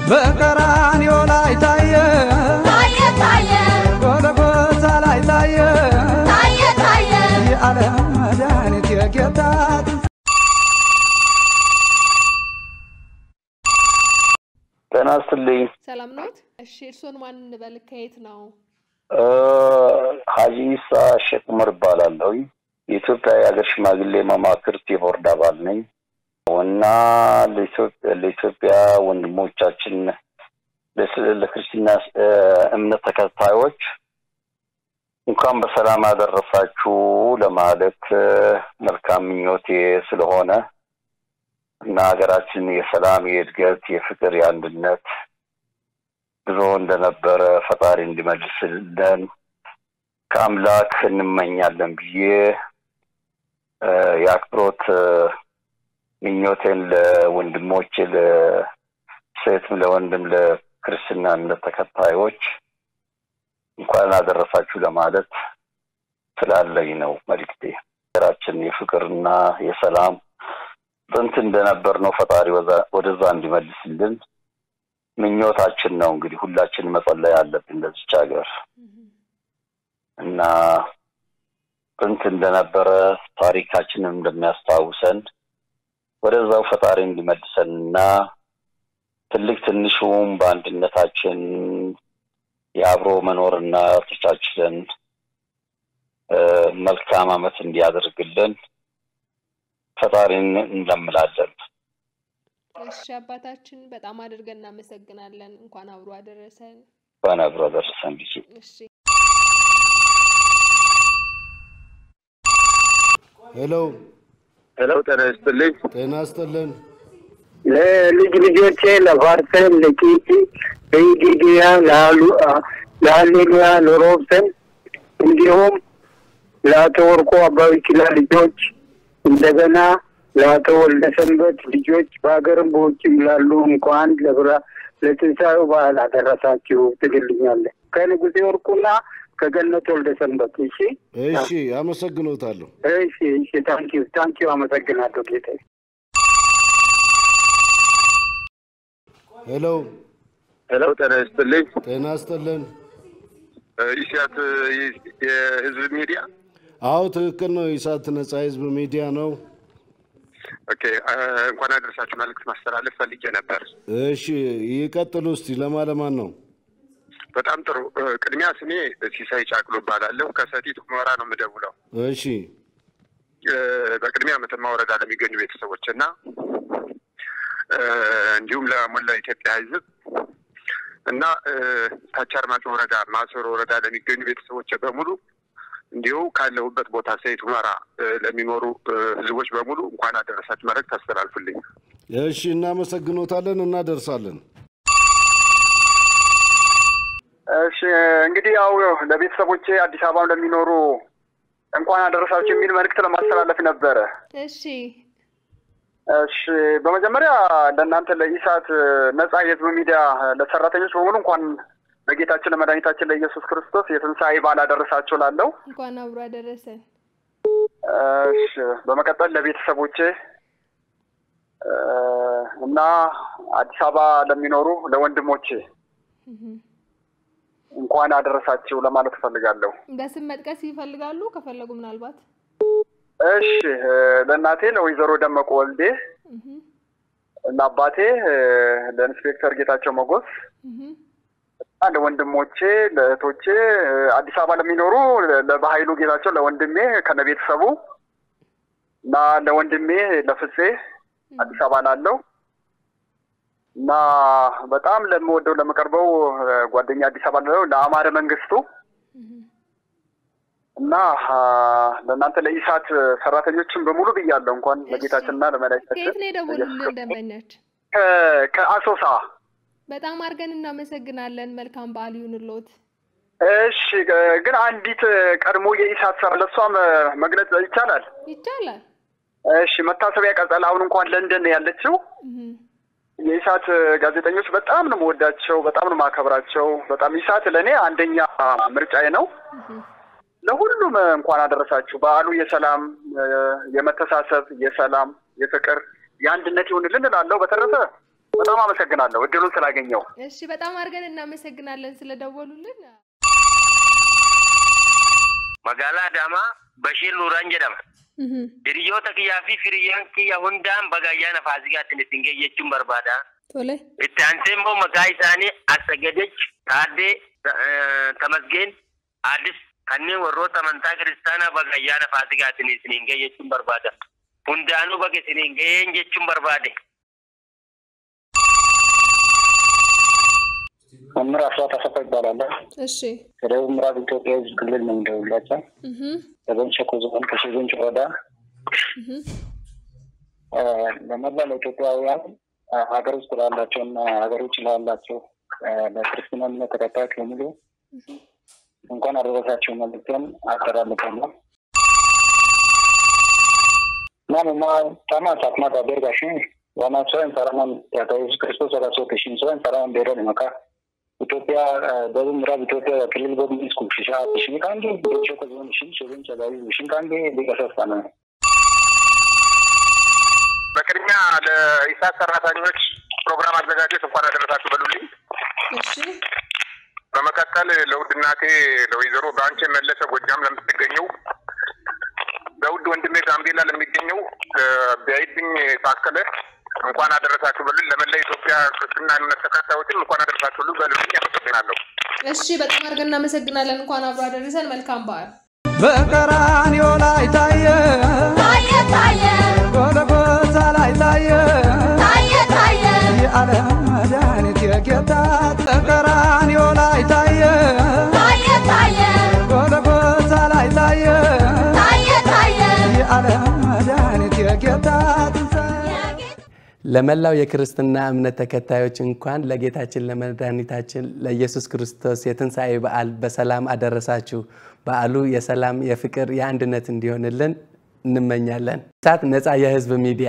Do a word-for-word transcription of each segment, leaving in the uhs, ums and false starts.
በቀራንዮ ላይ ታየ ታየ ታየ ጎልጎታ ላይ ታየ ታየ ታየ የዓለም መድኃኒት የጌታ ተናስተልኝ ሰላም ኖት እሺ እርሶን ማን እንበል ከየት ነው እ ሀጂሳ ሼክ ዑመር ባላለው የኢትዮጵያ የሀገር ሽማግሌ መማክርት የቦርድ አባል ነኝ ወና ለኢትዮጵያ ወንድሞቻችን ለክርስቲያና እምነት ተከታዮች እንኳን በሰላም አደረሳችሁ ለማለት መልካም ምኞቴ ስለሆነ እና ሀገራችን የሰላም የእድገት የፍቅር የአንድነት ድሮ እንደነበረ ፈጣሪ እንዲመልስልን ከአምላክ እንመኛለን ብዬ ያክብሮት ምኞቴን ለወንድሞቼ ለሴትም ለወንድም ለክርስቲያና እምነት ተከታዮች እንኳን አደረሳችሁ ለማለት ስላለኝ ነው መልእክቴ ሀገራችን የፍቅርና የሰላም ጥንት እንደነበር ነው ፈጣሪ ወደዛ እንዲመልስልን ምኞታችን ነው እንግዲህ ሁላችን መጸለይ አለብን ለዚህ ሀገር እና ጥንት እንደነበረ ታሪካችንን እንደሚያስታውሰን ወደዛው ፈጣሪ እንዲመልሰንና ትልቅ ትንሹም በአንድነታችን ያብሮ መኖርና ተቻችለን መልካም አመት እንዲያደርግልን ፈጣሪን እንለምናለን እሺ አባታችን በጣም አድርገን እናመሰግናለን እንኳን አብሮ አደረሰን እንኳን አብሮ አደረሰን ቢዚ እሺ ሄሎ ሄሎ ተነስተልኝ ተናስተልን ለልጅ ልጆቼ ለፋርሰን ለቂቲ በይዲያ ላሉ ላሌሉያ ለሮብሰን እንዲሁም ለአተወርቆ አባዊችላ ልጆች እንደገና ለአተወልደ ሰንበት ልጆች በአገርም በውጭም ላሉ እንኳን ለብራ ለትንሳኤው በዓል አደረሳችሁ ትገልኛለህ ከንጉሴ ወርቁና ከገነት ወልደ ሰንበት እሺ እሺ አመሰግኖታለሁ እሺ እሺ ታንኪዩ ታንኪዩ አመሰግናለሁ ጌታዬ ሄሎ ሄሎ ተነስተልኝ ተናስተልን ኢሳት የህዝብ ሚዲያ አው ትክክል ነው ኢሳት ነጻ ህዝብ ሚዲያ ነው ኦኬ እንኳን አደረሳችሁ መልእክት ማስተላለፍ ፈልጌ ነበር እሺ ይቀጥሉ እስቲ ለማለማን ነው በጣም ጥሩ ቅድሚያ ስሜ ሲሳይ ጫቅሎ ባላለው ከሰቲት ሁመራ ነው የምደውለው እሺ በቅድሚያ መተማ ወረዳ ለሚገኙ ቤተሰቦችና እንዲሁም ለሞላ ኢትዮጵያ ህዝብ እና ታቻርማጭ ወረዳ ማሰሮ ወረዳ ለሚገኙ ቤተሰቦች በሙሉ እንዲሁ ካለሁበት ቦታ ሰይት ሁመራ ለሚኖሩ ህዝቦች በሙሉ እንኳን አደረሳችሁ ማለት ታስተላልፉልኝ እሺ እናመሰግኖታለን እናደርሳለን እሺ እንግዲህ ያው ለቤተሰቦቼ አዲስ አበባ ለሚኖሩ እንኳን አደረሳችሁ የሚል መልእክት ለማስተላለፍ ነበር እሺ እሺ በመጀመሪያ ለእናንተ ለኢሳት ነጻ የህዝብ ሚዲያ ለሰራተኞች በሙሉ እንኳን ለጌታችን ለመድኃኒታችን ለኢየሱስ ክርስቶስ የትንሳኤ በዓል አደረሳችሁ ላለው እንኳን አብሮ አደረሰን እሺ በመቀጠል ለቤተሰቦቼ እና አዲስ አበባ ለሚኖሩ ለወንድሞቼ እንኳን አደረሳችሁ ለማለት ፈልጋለሁ በስም መጥቀስ ይፈልጋሉ ከፈለጉ ምናልባት እሺ ለናቴ ለወይዘሮ ደመቆ ወልዴ እና አባቴ ለኢንስፔክተር ጌታቸው መጎስ አንድ ወንድሞቼ ለእህቶቼ አዲስ አበባ ለሚኖሩ ለባሃይሉ ጌታቸው ለወንድሜ ከነቤተሰቡ እና ለወንድሜ ለፍጼ አዲስ አበባ ላለው እና በጣም ለምወደው ለመቀርበው ጓደኛ አዲስ አበባ ላለው ለአማረ መንግስቱ እና ለእናንተ ለኢሳት ሰራተኞችን በሙሉ ብያለሁ እንኳን ለጌታችንና ለመላእክታችን ከየት ነው የደወሉልን ደንበኛችን ከአሶሳ በጣም አርገን እናመሰግናለን መልካም በዓል ይሁንልዎት እሺ ግን አንዲት ቀድሞ የኢሳት ሰራ ለሷም መግለጽ ይቻላል ይቻላል እሺ መታሰቢያ ቀጸላ አሁን እንኳን ለንደን ያለችው የኢሳት ጋዜጠኞች በጣም ነው ወዳቸው በጣም ነው ማከብራቸው በጣም ኢሳት ለኔ አንደኛ ምርጫዬ ነው ለሁሉም እንኳን አደረሳችሁ በዓሉ የሰላም የመተሳሰብ የሰላም የፍቅር የአንድነት ይሁንልን እላለሁ በተረፈ በጣም አመሰግናለሁ እድሉን ስላገኘው። እሺ በጣም አርገን እናመሰግናለን ስለደወሉልን። መጋላ ዳማ በሽር ኑራን ጀዳም ድሪዮታ ኪያፊ ፍሪያን ኪያ ሁንዳን በጋያና ፋዚጋት ንትንገ የቹም በርባዳ ቶሌ እታንቴሞ መጋይሳኒ አሰገደች ታዴ ተመስገን አዲስ ከኔ ወሮታ መንታ ክርስቲያና በጋያና ፋዚጋት ንትንገ የቹም በርባዳ ሁንዳኑ በገሲንገ የቹም በርባዴ መምህር አስራት አሰፋ ይባላል። እሺ ከደቡብ ምዕራብ ኢትዮጵያ ህዝብ ክልል ነው እንደውላችሁ እህ በበንቸኮ ዞን ከሽዞን ጭሮዳ እህ ለመላው ኢትዮጵያውያን ሀገር ውስጥ ላላቸውና ሀገር ውጭ ላላቸው ለክርስትና እምነት ተከታዮች በሙሉ እንኳን አደረሳችሁ መልእክቴን አቀርባለሁ። ማማ ታማ ታማ ደርጋሽ ዋና ሰውን ሰላም ያታውስ ክርስቶስ ወራሶ ከሽን ሰውን ሰላም ደረን መካ ኢትዮጵያ ደቡብ ምዕራብ ኢትዮጵያ ክልል ጎብኝስ ኩሽሻ ሽን ካንዲ በቾ ከዞን ሽን ሽን ቻዳዊ ሽን ካንዲ ሊቀሰፋና በቅድሚያ ለኢሳት ሰራተኞች ፕሮግራም አዘጋጆች እንኳን አደረሳችሁ በሉልኝ። እሺ በመከተል ለውድናቴ ለወይዘሮ ባንቺ መለሰ ጎጃም ለምትገኘው በውድ ወንድሜ ጋምቤላ ለሚገኘው በይድኝ ታከለ እንኳን አደረሳችሁ በሉልኝ። ለመላ ኢትዮጵያ ክርስትና እምነት ተከታዮች እንኳን አደረሳችሁ በሉልኝ። አመሰግናለሁ። እሺ በጣም አድርገን እናመሰግናለን። እንኳን አብሮ አደረሰን። መልካም በዓል። በቀራንዮ ላይ ታየ ታየ ታየ ጎልጎታ ላይ ታየ ታየ ታየ የዓለም መድኃኒት የጌታ በቀራንዮ ላይ ታየ ታየ ታየ ጎልጎታ ላይ ታየ ታየ ታየ የዓለም መድኃኒት የጌታ ለመላው የክርስትና እምነት ተከታዮች እንኳን ለጌታችን ለመድኃኒታችን ለኢየሱስ ክርስቶስ የትንሣኤ በዓል በሰላም አደረሳችሁ። በዓሉ የሰላም የፍቅር የአንድነት እንዲሆንልን እንመኛለን። ኢሳት ነፃ የህዝብ ሚዲያ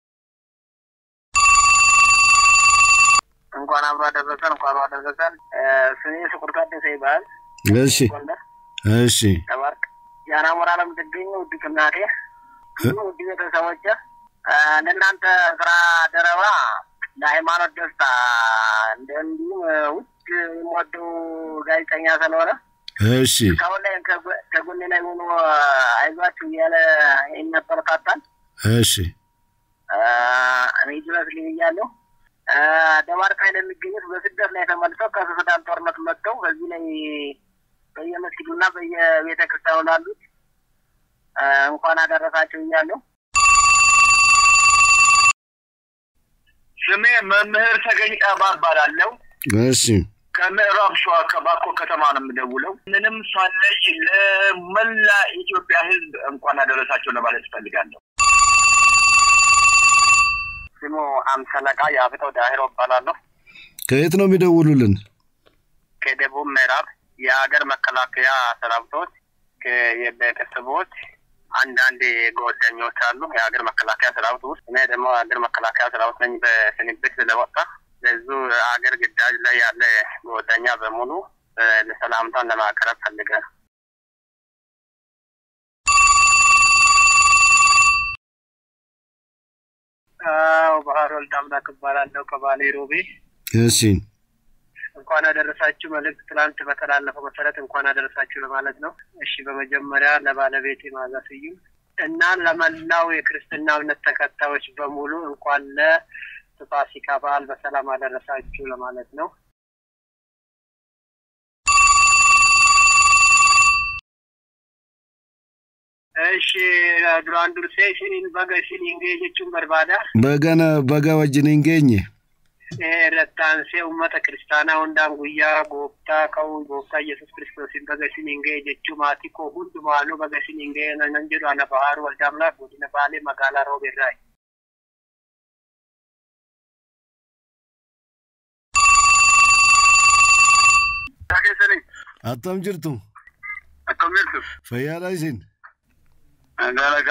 እንኳን አብሮ አደረሰን እንኳን አብሮ አደረሰን። ስሜ ስቁር ታደሰ ይባላል። እሺ እሺ ተባርክ ያና ሞራለም ትገኙ ድክናቴ ውድ ቤተሰቦች ለእናንተ ስራ ደረባ ለሃይማኖት ደስታ እንደንዲሁ ውድ የምወደው ጋዜጠኛ ስለሆነ እሺ ካሁን ላይ ከጎኔ ላይ ሆኖ አይዟችሁ እያለ ይነበረታታል። እሺ እኔ ድረስ ልይያለሁ ደባርቅ ላይ ለሚገኙት በስደት ላይ ተመልሰው ከሱዳን ጦርነት መጥተው በዚህ ላይ በየመስጊዱና በየቤተክርስቲያኑ ላሉት እንኳን አደረሳችሁ እያለሁ ስሜ መምህር ተገኝ አባባላለሁ። እሺ ከምዕራብ ሸዋ ከባኮ ከተማ ነው የምደውለው። ምንም ሳለይ ለመላ ኢትዮጵያ ህዝብ እንኳን አደረሳችሁ ለማለት ፈልጋለሁ። ስሙ አምሰለቃ ያብተው ዳህሮ ባላለሁ። ከየት ነው የሚደውሉልን? ከደቡብ ምዕራብ የሀገር መከላከያ ሰራዊቶች ከየቤተሰቦች አንዳንድ ጓደኞች አሉ የሀገር መከላከያ ሰራዊት ውስጥ። እኔ ደግሞ ሀገር መከላከያ ሰራዊት ነኝ በስንብት ስለወጣ ለዙ ሀገር ግዳጅ ላይ ያለ ጓደኛ በሙሉ ለሰላምታን ለማቅረብ ፈልገን አው ባህር ወልዳምና ከባላለሁ ከባሌ ሮቤ። እሺ እንኳን አደረሳችሁ መልእክት ትላንት በተላለፈው መሰረት እንኳን አደረሳችሁ ለማለት ነው። እሺ በመጀመሪያ ለባለቤቴ ማዛስዩ እና ለመላው የክርስትና እምነት ተከታዮች በሙሉ እንኳን ለፋሲካ በዓል በሰላም አደረሳችሁ ለማለት ነው። እሺ ዱራንዱር ሴሽን በጋሽን እንገየችም በርባዳ በገና በጋ ወጅን እንገኝ ረታን ሴ ኡመተ ክርስቲያና ወንዳም ጉያ ጎፍታ ከው ጎፍታ ኢየሱስ ክርስቶስ በጋሽን እንገየቹ ማቲኮ ሁሉ ማሉ በጋሽን እንገየ ነንጀዱ አና ባህር ወልዳምላ ጎዲነ ባሌ መጋላ ሮቤራይ ታከሰኒ አጣም ጅርቱ አከምልቱ ፈያላይሲን አንዳለጋ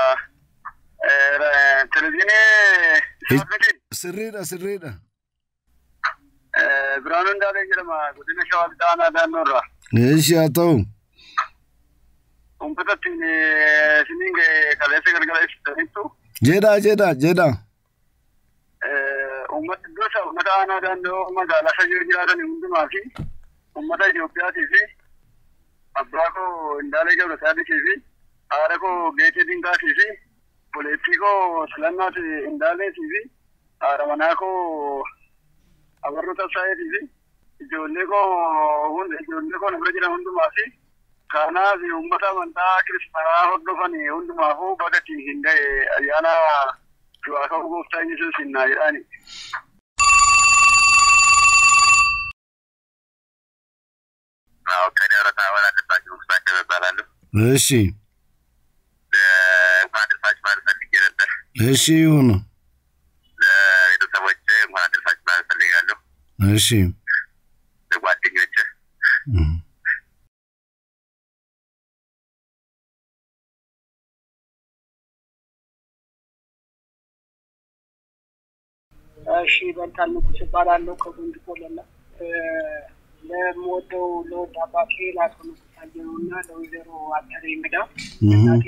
ቴሌቪዥን ስሪዳ ስሪዳ ብራውን እንዳለ ይጀማ ጎዲነ ሸዋል ዳና ዳኖራ እሺ አጣው ኡምපතቲን ሲኒንገ ካለሰ ገርገላይስ ተንቱ ጀዳ ጀዳ ጀዳ ኡመት gosa mataana dandoo magaalaa Shayyoo jiraatan hundumaa fi uummata Itoophiyaati fi abbaa koo Indaalee Gabrasaabii fi haadha koo Geetee Dinqaatii fi obboleettii koo Silannaati Indaaleetii fi haadha manaa koo Abarroo Tasaayii fi ijoollee koo hunda ijoollee koo nama jiran hundumaa fi kanaaf uummata amantaa kiristaanaa hordofan hundumaafuu bagatiin hin ga'e ayyaana du'aa ka'uu gooftaa Yesuus hin jedhani. አዎ ከደብረ ታቦር አደረሳችሁ ሙስታከ ይባላል። እሺ እንኳን አደረሳችሁ ማለት ፈልጌ ነበር። እሺ ይሁን። ለቤተሰቦቼ እንኳን አደረሳችሁ ማለት ፈልጋለሁ። እሺ ለጓደኞቼ እሺ በልታል ንጉስ ይባላልው ከጎንድ ቆለላ ለሞደው ለወድ አባቴ ላቆም ታየውና ለወይዘሮ አጠሬ እንግዳ እናቴ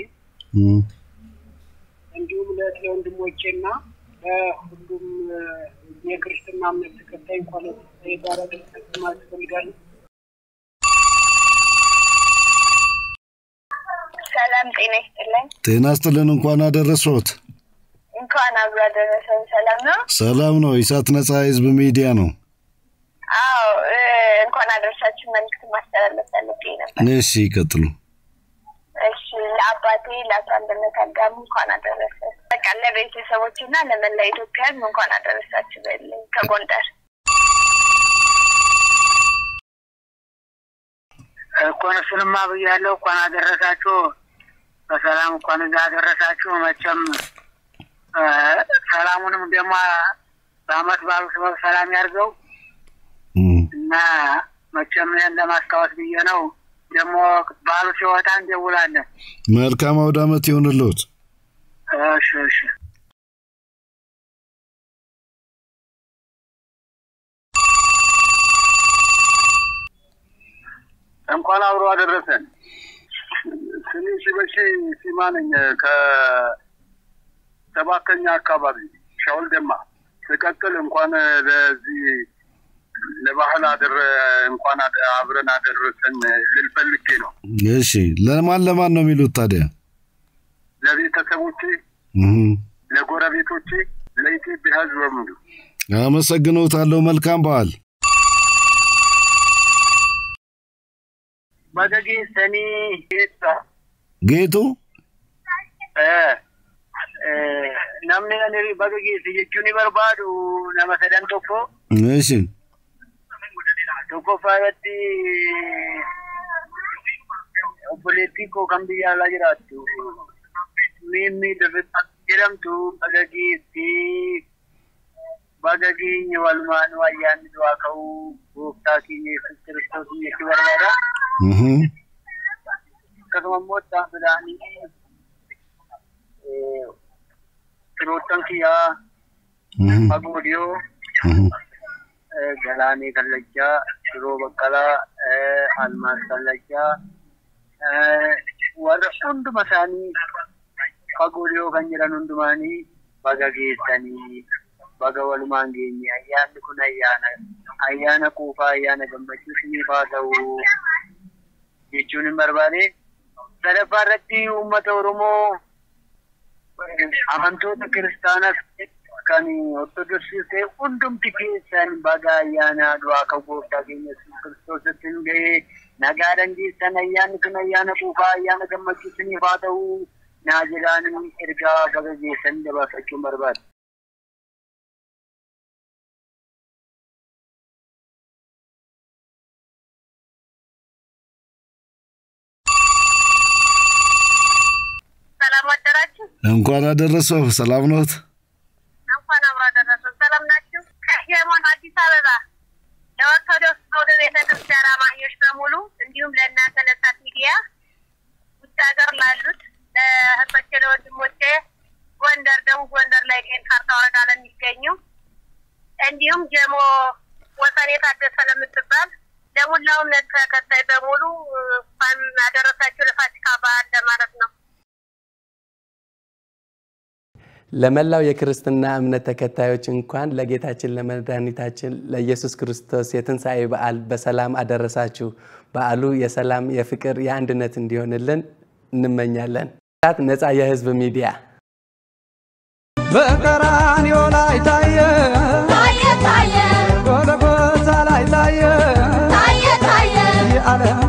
እንዲሁም ለወንድሞቼና ለሁሉም የክርስትና እምነት ተከታይ ኮሌጅ የጋራ ድርጅት ማስፈልጋል። ሰላም ጤና ይስጥልኝ። ጤና ይስጥልን እንኳን አደረሰዎት። እንኳን አብሮ አደረሰን። ሰላም ነው? ሰላም ነው። ኢሳት ነጻ ህዝብ ሚዲያ ነው። አዎ እንኳን አደረሳችሁ መልእክት ማስተላለፍ ፈልጌ ነበር። እሺ ይቀጥሉ። እሺ ለአባቴ ለአቶ አንድነት አጋሙ እንኳን አደረሰ። በቃ ለቤተሰቦችና ለመላ ኢትዮጵያ እንኳን አደረሳችሁ በልኝ ከጎንደር። እንኳን ስለማ በያለው እንኳን አደረሳችሁ በሰላም እንኳን አደረሳችሁ መቼም ሰላሙንም ደማ በአመት ባሉ ሰበብ ሰላም ያርገው እና መቼም እንደማስታወስ ብዬ ነው ደሞ ባሉ ሲወጣ እንደውላለን። መልካም አውደ ዓመት ይሁንልዎት። እሺ እሺ እንኳን አብሮ አደረሰን። ስሚ ሲበሺ ሲማነኝ ከ ተባከኛ አካባቢ ሻውል ደማ ተቀጥል እንኳን ለዚህ ለባህል አደረ እንኳን አብረን አደረሰን ልልፈልጌ ነው። እሺ ለማን ለማን ነው የሚሉት ታዲያ? ለቤተሰቦቼ ለጎረቤቶቼ ለኢትዮጵያ ህዝብ በሙሉ አመሰግኖታለሁ። መልካም በዓል። በገጌ ሰኒ ጌታ ጌቱ እ namni ani bagage jechuun barbaadu nama sadan tokko እሺ tokko faayatti obboleettii koo kan biyya alaa jiraattu mimmi dirritta jedhamtu bagageetti bagageenya walumaan wayyaanni du'aa ka'uu gooftaa keenya Yesuus Kiristoos jechuu barbaada. akkasuma immoo taasisaanii Rotan kia, Pagodio, Galani Kalaja, Robakala, Almas Kalaja, Warundu Masani, Pagodio Kanjaran Undumani, Bagagisani, Bagawalmangi, Ayan Kunayana, Ayana Kufa, Ayana Gambachini Fatau, Yichunim Barbari, Saraparati Umatorumo. amantoota kiristaanaas kan ortodoksii ta'e hundumti keessan baga ayyaana du'aa ka'uu gooftaa keenya Yesuus Kiristoositti ga'ee nagaadhaan geessan ayyaanni kun ayyaana quufaa ayyaana gammachiisanii haa ta'u naa jedhaan ergaa baga geessan dabarfachuun barbaada. እንኳን አደረሰው። ሰላም ነዎት? እንኳን አብራ አደረሰን። ሰላም ናችሁ? ከየሞን አዲስ አበባ ለኦርቶዶክስ ወደ ቤተ ክርስቲያን አማኞች በሙሉ እንዲሁም ለእናንተ ለሳት ሚዲያ ውጭ ሀገር ላሉት ለእህቶቼ ለወንድሞቼ ጎንደር ደቡብ ጎንደር ላይ ቄን ካርታ ወረዳ ለሚገኙ እንዲሁም ጀሞ ወሰኔ ታደሰ ለምትባል ለሙላው እምነት ተከታይ በሙሉ እንኳን አደረሳችሁ ለፋሲካ በዓል ለማለት ነው። ለመላው የክርስትና እምነት ተከታዮች እንኳን ለጌታችን ለመድኃኒታችን ለኢየሱስ ክርስቶስ የትንሣኤ በዓል በሰላም አደረሳችሁ። በዓሉ የሰላም የፍቅር የአንድነት እንዲሆንልን እንመኛለን። ነፃ የህዝብ ሚዲያ በቀራንዮ ላይ ታየ ታየ ታየ ጎልጎታ ላይ ታየ ታየ ታየ የዓለም